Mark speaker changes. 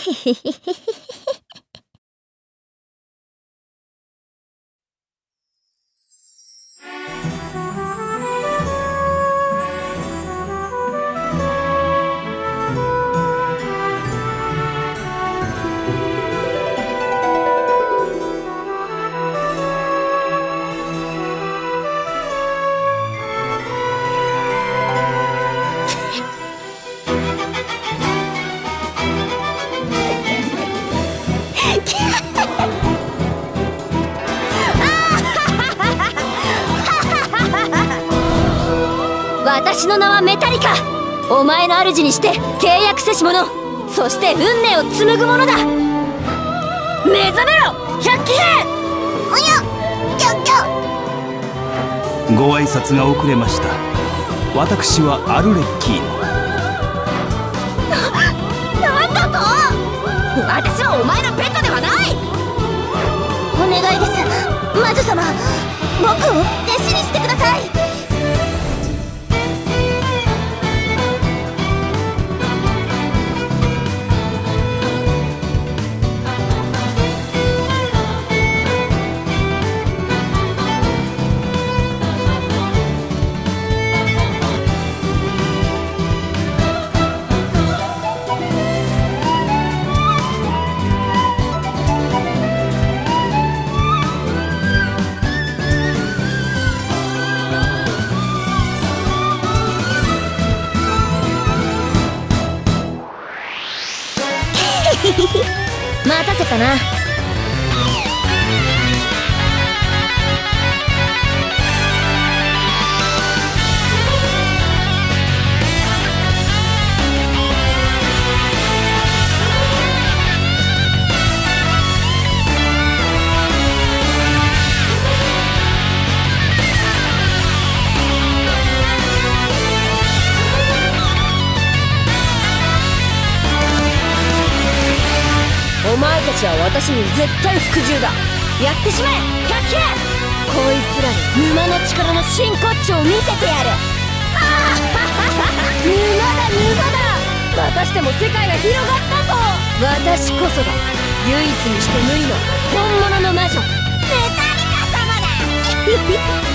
Speaker 1: 私の名はメタリカ。お前の主にして契約せし者、そして運命を紡ぐ者だ。目覚めろ百騎兵。
Speaker 2: おや、キャッキャ。
Speaker 3: ご挨拶が遅れました。私はアルレッキーノ。
Speaker 2: なんだと。私はお前のペットではない。お願いです、魔女様。僕を弟子にしてください。
Speaker 1: 待たせたな。お前たちは私に絶対服従だ。やってしまえ百騎兵。こいつらに沼の力の真骨頂を見せてやる。沼だ沼だ。またしても世界が広がったぞ。私こそが唯一にして無二の本物の魔女メタリカ様だ。